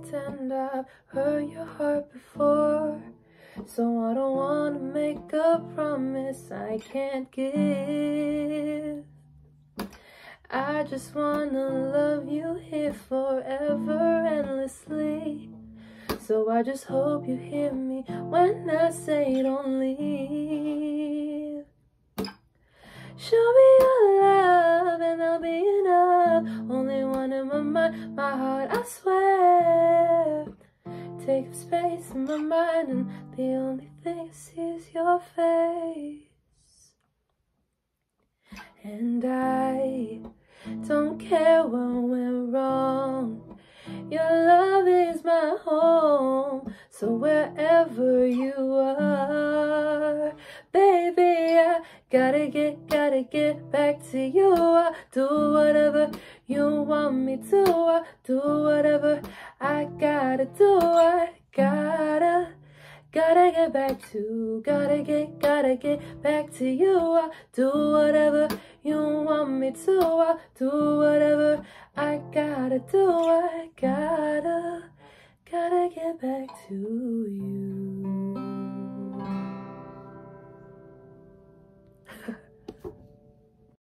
pretend I've hurt your heart before. So I don't wanna make a promise I can't give. I just wanna love you here forever, endlessly. So I just hope you hear me when I say don't leave. Show me your love and I'll be enough. Only one in my mind, my heart, I swear. Take up space in my mind and the only thing I see is your face. And I don't care what went wrong. Your love is my home. So wherever you are, baby, I gotta get back to you. I do whatever you want me to. I do whatever I gotta do. I gotta get back to, gotta get back to you. I do whatever you want me to. I do whatever I gotta do. I gotta get back to